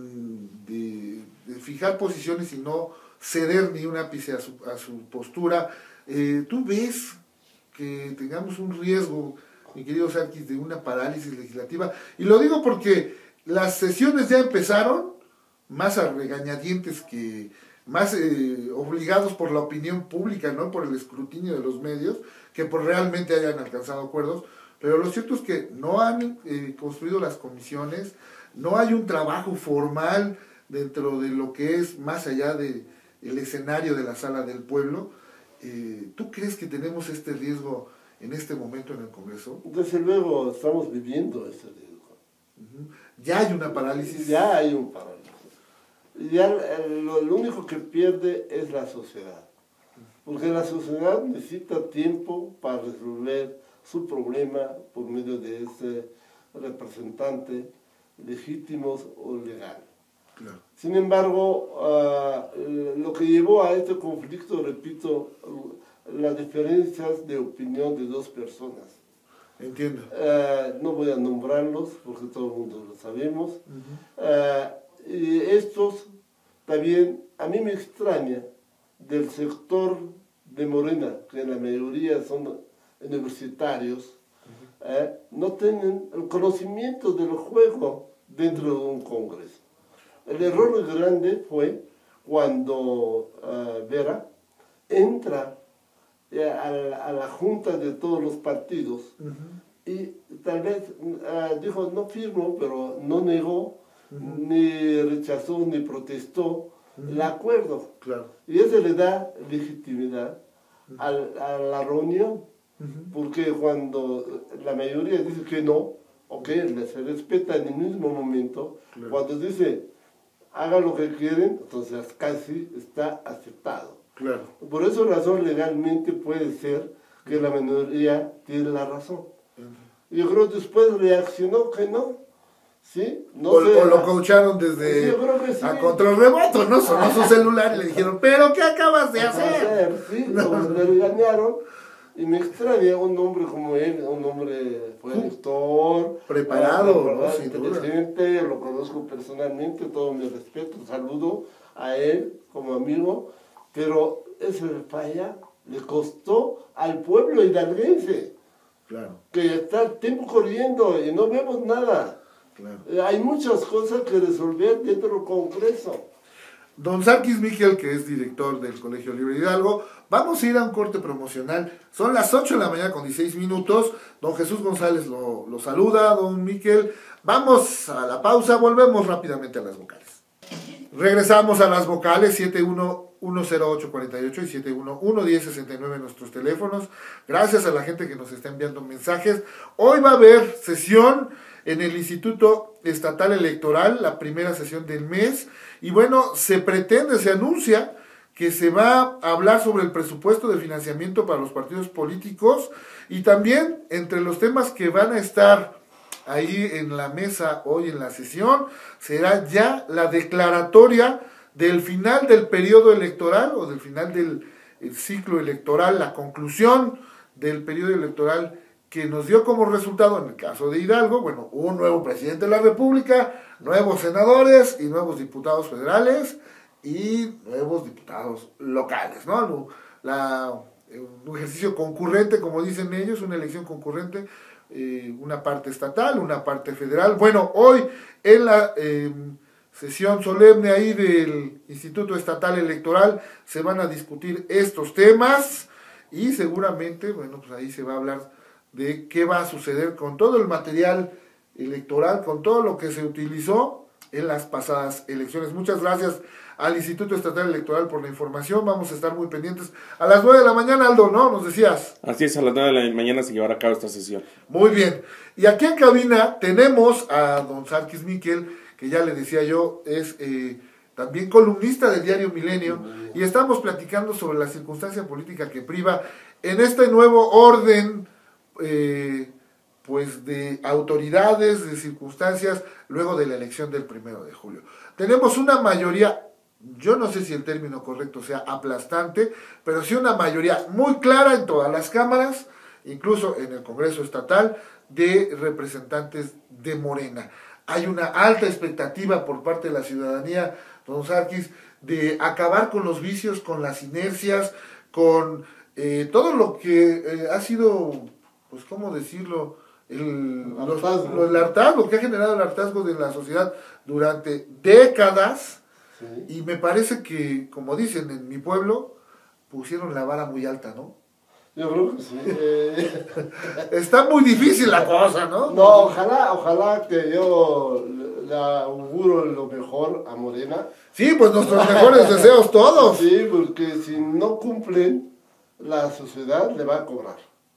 de, de fijar posiciones y no ceder ni un ápice a su, a su postura? Eh, ¿Tú ves que tengamos un riesgo, mi querido Sarkis, de una parálisis legislativa? Y lo digo porque las sesiones ya empezaron, más a regañadientes que más eh, obligados por la opinión pública, no por el escrutinio de los medios, que por realmente hayan alcanzado acuerdos. Pero lo cierto es que no han eh, construido las comisiones, no hay un trabajo formal dentro de lo que es más allá del escenario de la sala del pueblo. Eh, ¿Tú crees que tenemos este riesgo en este momento en el Congreso? Desde luego estamos viviendo ese riesgo. Uh-huh. Ya hay una parálisis. Ya hay un parálisis. Ya lo, lo único que pierde es la sociedad. Porque la sociedad necesita tiempo para resolver su problema por medio de ese representante legítimo o legal. Claro. Sin embargo, uh, lo que llevó a este conflicto, repito, las diferencias de opinión de dos personas. Entiendo. Uh, no voy a nombrarlos porque todo el mundo lo sabemos. Uh-huh. uh, y estos también, a mí me extraña del sector de Morena, que la mayoría son universitarios, uh-huh. uh, no tienen el conocimiento del juego dentro de un congreso. El error grande fue cuando uh, Vera entra a la, a la junta de todos los partidos uh-huh. y tal vez uh, dijo no firmo, pero no negó, uh-huh. ni rechazó, ni protestó uh-huh. el acuerdo. Claro. Y eso le da legitimidad uh-huh. a, a la reunión, uh-huh. porque cuando la mayoría dice que no, ok, se respeta en el mismo momento, claro. cuando dice haga lo que quieren, entonces casi está aceptado. Claro. Por esa razón legalmente puede ser que la minoría tiene la razón. Uh-huh. Yo creo que después reaccionó que no. ¿Sí? No o, sé, o lo coacharon desde sí, sí. a control remoto, ¿no? Sonó su celular y le dijeron, ¿pero qué acabas de hacer? hacer sí, no. Le regañaron. Y me extraña un hombre como él, un hombre fue lector, preparado, ¿verdad? ¿no? Sin inteligente, duda. Lo conozco personalmente, todo mi respeto, saludo a él como amigo, pero ese falla le costó al pueblo hidalguense, claro. que está el tiempo corriendo y no vemos nada. Claro. Eh, hay muchas cosas que resolver dentro del Congreso. Don Sarkis Miquel, que es director del Colegio Libre Hidalgo, vamos a ir a un corte promocional. Son las ocho de la mañana con dieciséis minutos. Don Jesús González lo, lo saluda, don Miquel. Vamos a la pausa, volvemos rápidamente a las vocales. Regresamos a las vocales, siete uno uno cero ocho cuatro ocho y siete uno uno uno cero seis nueve nuestros teléfonos. Gracias a la gente que nos está enviando mensajes. Hoy va a haber sesión en el Instituto Estatal Electoral, la primera sesión del mes, y bueno, se pretende, se anuncia que se va a hablar sobre el presupuesto de financiamiento para los partidos políticos, y también entre los temas que van a estar ahí en la mesa hoy en la sesión, será ya la declaratoria del final del periodo electoral, o del final del ciclo electoral, la conclusión del periodo electoral que nos dio como resultado, en el caso de Hidalgo, bueno, un nuevo presidente de la República, nuevos senadores y nuevos diputados federales y nuevos diputados locales, ¿no? La, un ejercicio concurrente, como dicen ellos, una elección concurrente, eh, una parte estatal, una parte federal. Bueno, hoy en la eh, sesión solemne ahí del Instituto Estatal Electoral se van a discutir estos temas y seguramente, bueno, pues ahí se va a hablar de qué va a suceder con todo el material electoral, con todo lo que se utilizó en las pasadas elecciones. Muchas gracias al Instituto Estatal Electoral por la información. Vamos a estar muy pendientes. A las nueve de la mañana, Aldo, ¿no? Nos decías. Así es, a las nueve de la mañana se llevará a cabo esta sesión. Muy bien. Y aquí en cabina tenemos a don Sarkis Miquel, que ya le decía yo, es eh, también columnista del diario Milenio, y estamos platicando sobre la circunstancia política que priva en este nuevo orden Eh, pues de autoridades, de circunstancias, luego de la elección del primero de julio. Tenemos una mayoría, yo no sé si el término correcto sea aplastante, pero sí una mayoría muy clara en todas las cámaras, incluso en el Congreso Estatal, de representantes de Morena. Hay una alta expectativa por parte de la ciudadanía, don Sarkis, de acabar con los vicios, con las inercias, con eh, todo lo que eh, ha sido, pues, ¿cómo decirlo? El hartazgo. Los, el hartazgo que ha generado el hartazgo de la sociedad durante décadas. Sí. Y me parece que, como dicen en mi pueblo, pusieron la vara muy alta, ¿no? Yo creo que sí. Eh... Está muy difícil la cosa, ¿no? No, ojalá, ojalá que yo le auguro lo mejor a Morena. Sí, pues nuestros mejores deseos todos. Sí, porque si no cumplen, la sociedad le va a cobrar.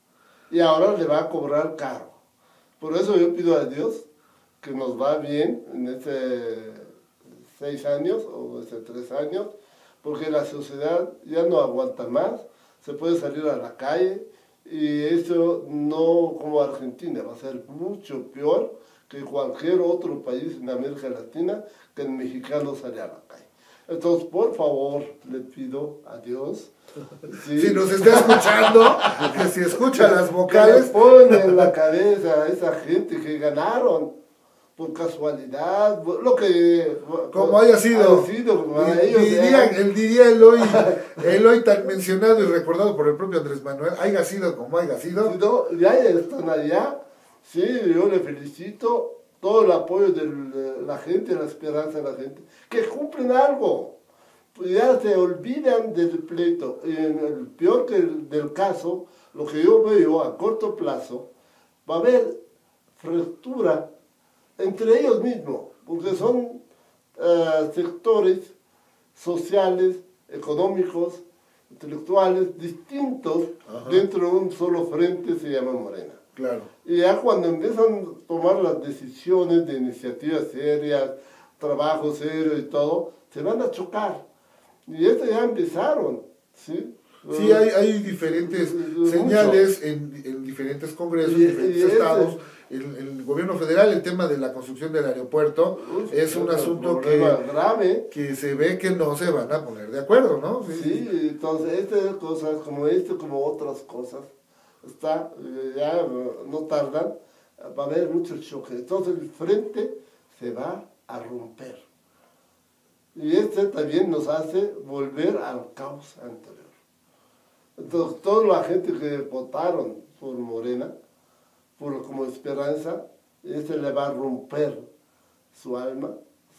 Y ahora le va a cobrar caro. Por eso yo pido a Dios que nos va bien en este seis años o este tres años, porque la sociedad ya no aguanta más, se puede salir a la calle y eso no como Argentina, va a ser mucho peor que cualquier otro país en América Latina que el mexicano sale a la calle. Entonces, por favor, le pido a Dios. ¿sí? Si nos está escuchando, que si escucha las Que le vocales, pone en la cabeza a esa gente que ganaron por casualidad, lo que... como haya sido, haya sido para y- ellos, diría, ¿eh? el, diría el hoy, el hoy tan mencionado y recordado por el propio Andrés Manuel, haya sido como haya sido, Si no, ya están allá, sí, yo le felicito, todo el apoyo de la gente, la esperanza de la gente, que cumplen algo, pues ya se olvidan del pleito, y en el peor que el- del caso, lo que yo veo a corto plazo, va a haber fractura entre ellos mismos, porque son eh, sectores sociales, económicos, intelectuales, distintos Ajá. dentro de un solo frente, se llama Morena. claro. Y ya cuando empiezan a tomar las decisiones de iniciativas serias, trabajo serio y todo, se van a chocar. Y esto ya empezaron, ¿sí? Sí, hay, hay diferentes Mucho. señales en, en diferentes congresos, Y- diferentes y ese- estados. El, el gobierno federal, el tema de la construcción del aeropuerto, Uf, es un asunto que, problema grave. que se ve que no se van a poner de acuerdo, ¿no? Sí, entonces estas cosas, como esto, como otras cosas, está, eh, ya eh, no tardan, va a haber mucho choque. Entonces el frente se va a romper. Y este también nos hace volver al caos anterior. Entonces toda la gente que votaron por Morena, por, como esperanza, este le va a romper su alma,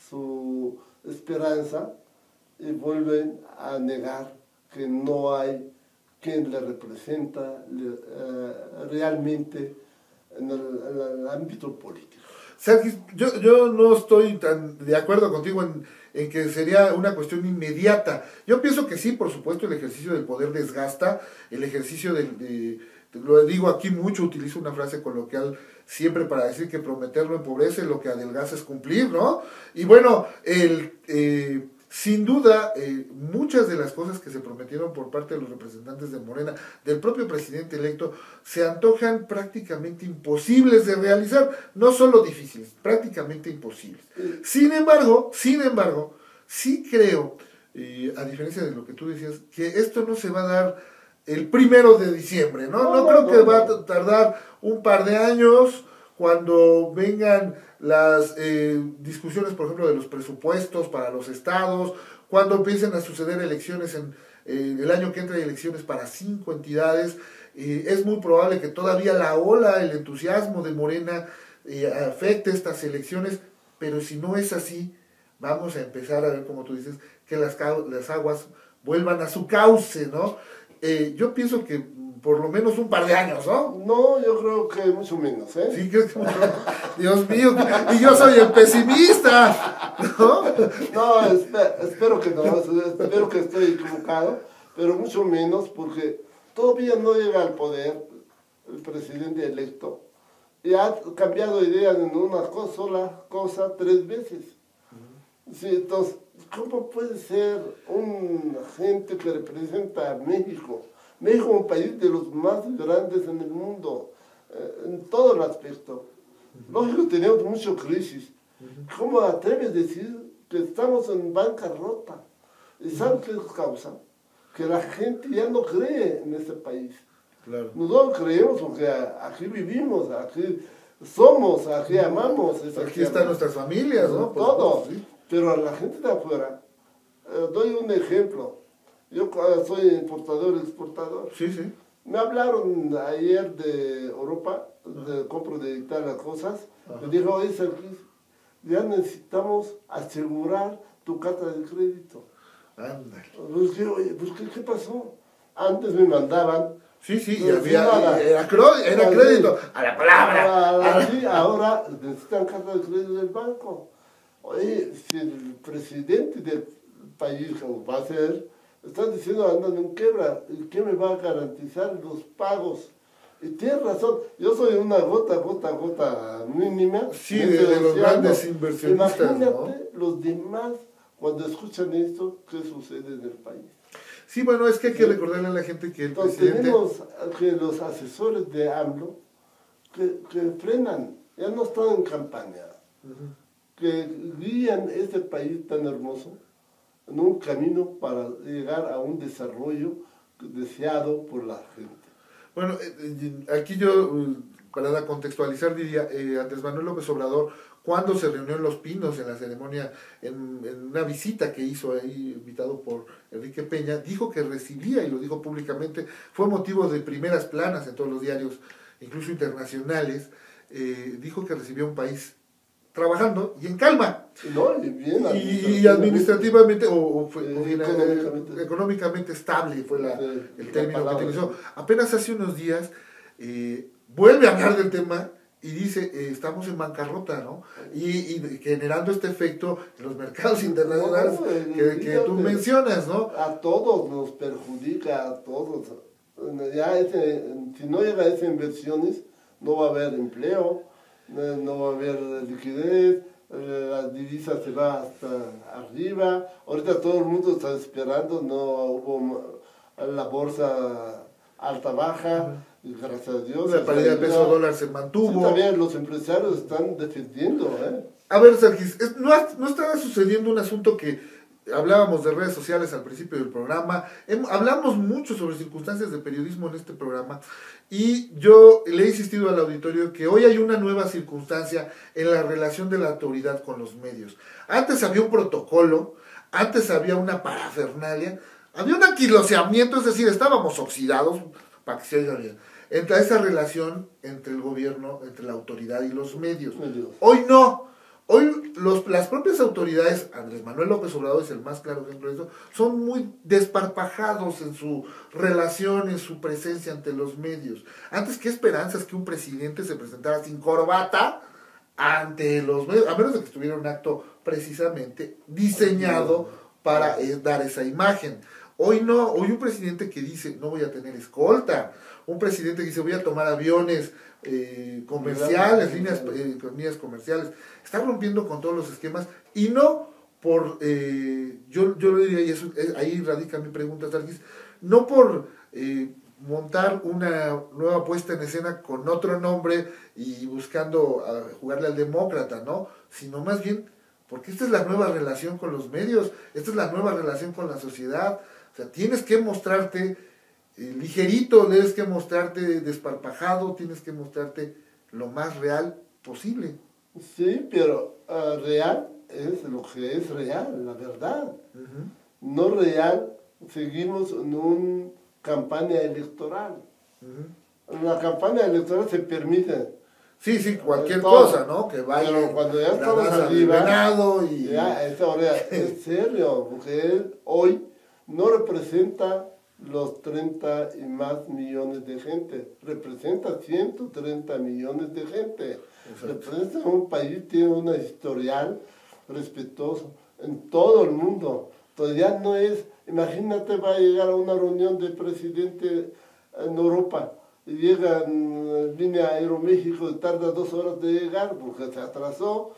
su esperanza, y vuelven a negar que no hay quien le representa le, eh, realmente en el, en el ámbito político. Sergis, yo, yo no estoy tan de acuerdo contigo en, en que sería una cuestión inmediata. Yo pienso que sí, por supuesto, el ejercicio del poder desgasta, el ejercicio del... De, lo digo aquí mucho, utilizo una frase coloquial siempre para decir que prometer no empobrece, lo que adelgaza es cumplir, ¿no? Y bueno, el, eh, sin duda, eh, muchas de las cosas que se prometieron por parte de los representantes de Morena, del propio presidente electo, se antojan prácticamente imposibles de realizar, no solo difíciles, prácticamente imposibles. Sin embargo, sin embargo, sí creo, eh, a diferencia de lo que tú decías, que esto no se va a dar el primero de diciembre, ¿no? No, No, creo no, que no. va a tardar un par de años cuando vengan las eh, discusiones, por ejemplo, de los presupuestos para los estados, cuando empiecen a suceder elecciones en eh, el año que entra, hay elecciones para cinco entidades. Eh, es muy probable que todavía la ola, el entusiasmo de Morena eh, afecte estas elecciones, pero si no es así, vamos a empezar a ver, como tú dices, que las, cau- las aguas vuelvan a su cauce, ¿no? Eh, yo pienso que por lo menos un par de años, ¿no? No, yo creo que mucho menos, ¿eh? Sí, creo que Dios mío, y yo soy el pesimista, ¿no? No, espe- espero que no, espero que estoy equivocado, pero mucho menos porque todavía no llega al poder el presidente electo y ha cambiado de idea en una cosa, sola cosa tres veces. Sí, entonces, ¿cómo puede ser un agente que representa a México? México es un país de los más grandes en el mundo, eh, en todo el aspecto. Lógico, tenemos mucha crisis. ¿Cómo atreves a decir que estamos en bancarrota? ¿Y sabes qué causa? Que la gente ya no cree en este país. Claro. Nosotros creemos porque aquí vivimos, aquí somos, aquí amamos. esa Aquí tierra. están nuestras familias, ¿no? Por Todo. supuesto, sí. Pero a la gente de afuera, eh, doy un ejemplo. Yo eh, soy importador y exportador. Sí, sí. Me hablaron ayer de Europa, de compro de Italia cosas. Me dijo, oye, Sergio, ya necesitamos asegurar tu carta de crédito. Ándale. Pues, ¿qué, oye, pues, ¿qué, qué pasó? Antes me mandaban. Sí, sí, y No, había, sí, nada. era, cro- era Ah, crédito. sí. A la palabra. Ahora, sí, ahora necesitan carta de crédito del banco. Oye, si el presidente del país, como va a ser, está diciendo andando en quiebra, ¿qué me va a garantizar los pagos? Y tienes razón, yo soy una gota, gota, gota mínima. Sí, en de- este de los océano. grandes inversionistas, Imagínate los demás cuando escuchan esto, ¿qué sucede en el país? Sí, bueno, es que hay que recordarle a la gente que el Entonces presidente... tenemos que los asesores de AMLO que, que frenan, ya no están en campaña, que guían este país tan hermoso en un camino para llegar a un desarrollo deseado por la gente. Bueno, eh, aquí yo, para contextualizar, diría, eh, Andrés Manuel López Obrador, cuando se reunió en Los Pinos, en la ceremonia, en, en una visita que hizo ahí, invitado por Enrique Peña, dijo que recibía, y lo dijo públicamente, fue motivo de primeras planas en todos los diarios, incluso internacionales, eh, dijo que recibía un país trabajando y en calma. No, y bien y, y administrativamente, o, o, fue, eh, o bien, económicamente. Eh, económicamente estable fue la, sí, el término la que utilizó. Apenas hace unos días eh, vuelve a hablar del tema y dice, eh, estamos en bancarrota, ¿no? Y, y generando este efecto en los mercados internacionales no, eh, que, que tú mencionas, ¿no? A todos nos perjudica, a todos. Ya ese, si no llega a esas inversiones, no va a haber empleo, no va a haber liquidez, la divisa se va hasta arriba. Ahorita todo el mundo está esperando, no hubo la bolsa alta baja, y gracias a Dios. La paridad de peso dólar se mantuvo. Sí, también los empresarios están defendiendo, ¿eh? A ver, Sergis, no, no estaba sucediendo un asunto que hablábamos de redes sociales al principio del programa, Hem, hablamos mucho sobre circunstancias de periodismo en este programa, y yo le he insistido al auditorio que hoy hay una nueva circunstancia en la relación de la autoridad con los medios. Antes había un protocolo, antes había una parafernalia, había un anquiloseamiento, es decir, estábamos oxidados, para que se oiga bien, entre esa relación entre el gobierno, entre la autoridad y los medios. Medios. Hoy no. Hoy los, las propias autoridades, Andrés Manuel López Obrador es el más claro ejemplo de eso, son muy desparpajados en su relación, en su presencia ante los medios. Antes, ¿qué esperanzas que un presidente se presentara sin corbata ante los medios? A menos de que estuviera un acto precisamente diseñado para eh, dar esa imagen. Hoy no, hoy un presidente que dice, no voy a tener escolta, un presidente que dice, voy a tomar aviones eh, comerciales, líneas, eh, líneas comerciales, está rompiendo con todos los esquemas, y no por, eh, yo, yo lo diría, y eso, eh, ahí radica mi pregunta, Sargis, no por eh, montar una nueva puesta en escena con otro nombre y buscando uh, jugarle al demócrata, ¿no? Sino más bien, porque esta es la nueva relación con los medios, esta es la nueva relación con la sociedad. O sea, tienes que mostrarte eh, ligerito, tienes que mostrarte desparpajado, tienes que mostrarte lo más real posible. Sí, pero uh, real es lo que es real, la verdad. Uh-huh. No real, seguimos en una campaña electoral. Uh-huh. En la campaña electoral se permite. Sí, sí, cualquier todo, cosa, ¿no? Que vaya. Pero cuando ya estamos arriba, y... ya, esta hora, es serio, porque él hoy no representa los treinta y más millones de gente, representa ciento treinta millones de gente. Exacto. Representa un país, tiene una historial respetuoso en todo el mundo. Entonces ya no es, imagínate, va a llegar a una reunión de presidente en Europa, y llega en línea Aeroméxico y tarda dos horas de llegar porque se atrasó.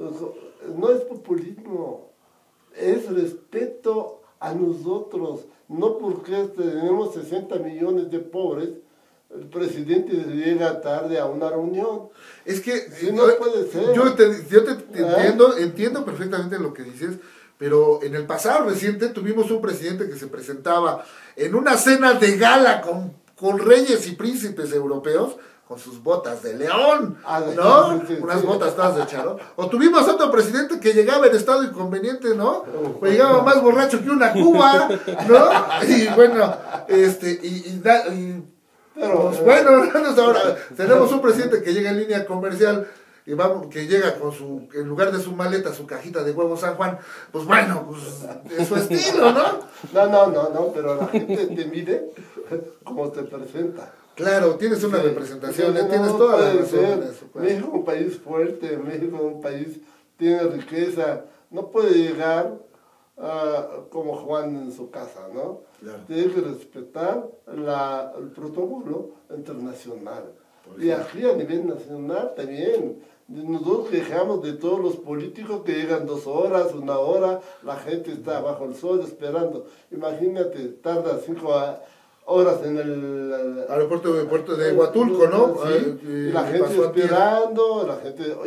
No es populismo, es respeto a nosotros. No porque tenemos sesenta millones de pobres, el presidente llega tarde a una reunión. Es que sí, no yo, puede ser. Yo te, yo te, te ¿Eh? entiendo, entiendo perfectamente lo que dices, pero en el pasado reciente tuvimos un presidente que se presentaba en una cena de gala con, con reyes y príncipes europeos, con sus botas de león, ¿no? Sí, sí, Unas sí. botas todas de charol. O tuvimos otro presidente que llegaba en estado inconveniente, ¿no? Pues llegaba más borracho que una cuba, ¿no? Y bueno, este, y, y, y pero, pues, bueno, ahora tenemos un presidente que llega en línea comercial y vamos, que llega con su, en lugar de su maleta, su cajita de huevo San Juan, pues bueno, pues es su estilo, ¿no? No, no, no, no, pero la gente te mide como te presenta. Claro, tienes una sí, representación, no, tienes no toda la razón. Eso, claro. México es un país fuerte, México es un país tiene riqueza, no puede llegar uh, como Juan en su casa, ¿no? Claro. Tiene que respetar la, el protocolo internacional. Y aquí a nivel nacional también. Nosotros quejamos de todos los políticos que llegan dos horas, una hora, la gente está bajo el sol esperando. Imagínate, tarda cinco horas en el aeropuerto de puerto de Huatulco, ¿no? Sí, y la gente esperando, la gente, oye,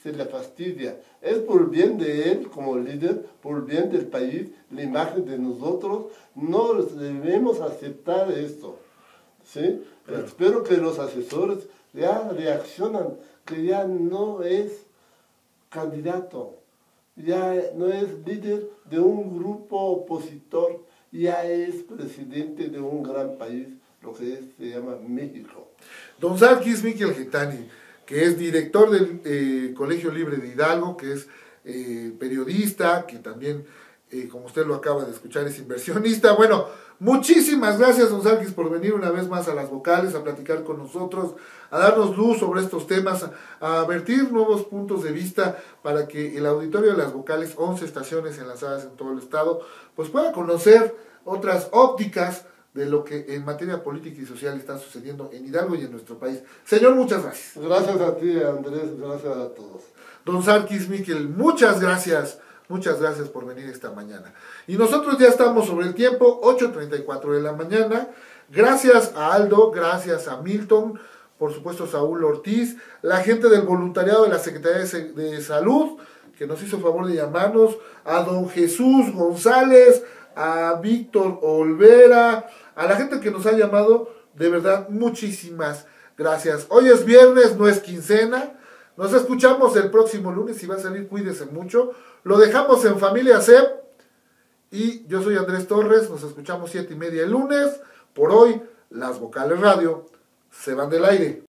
se le fastidia. Es por el bien de él como líder, por el bien del país, la imagen de nosotros. No debemos aceptar esto. ¿Sí? Claro. Espero que los asesores ya reaccionan, que ya no es candidato, ya no es líder de un grupo opositor, ya es presidente de un gran país, lo que es, se llama México. Don Sarkis Miquel Getani, que es director del eh, Colegio Libre de Hidalgo, que es eh, periodista, que también, eh, como usted lo acaba de escuchar, es inversionista. Bueno, muchísimas gracias, don Sarkis, por venir una vez más a Las Vocales, a platicar con nosotros, a darnos luz sobre estos temas, a, a vertir nuevos puntos de vista para que el auditorio de Las Vocales, once estaciones enlazadas en todo el estado, pues pueda conocer otras ópticas de lo que en materia política y social está sucediendo en Hidalgo y en nuestro país. Señor, muchas gracias. Gracias a ti, Andrés, gracias a todos. Don Sarkis Miquel, muchas gracias, muchas gracias por venir esta mañana. Y nosotros ya estamos sobre el tiempo, ocho treinta y cuatro de la mañana. Gracias a Aldo, gracias a Milton, por supuesto Saúl Ortiz, la gente del voluntariado de la Secretaría de Salud, que nos hizo favor de llamarnos, a don Jesús González, a Víctor Olvera, a la gente que nos ha llamado, de verdad, muchísimas gracias. Hoy es viernes, no es quincena. Nos escuchamos el próximo lunes. Si va a salir, cuídese mucho. Lo dejamos en Familia C E P. Y yo soy Andrés Torres. Nos escuchamos siete y media el lunes. Por hoy, Las Vocales Radio se van del aire.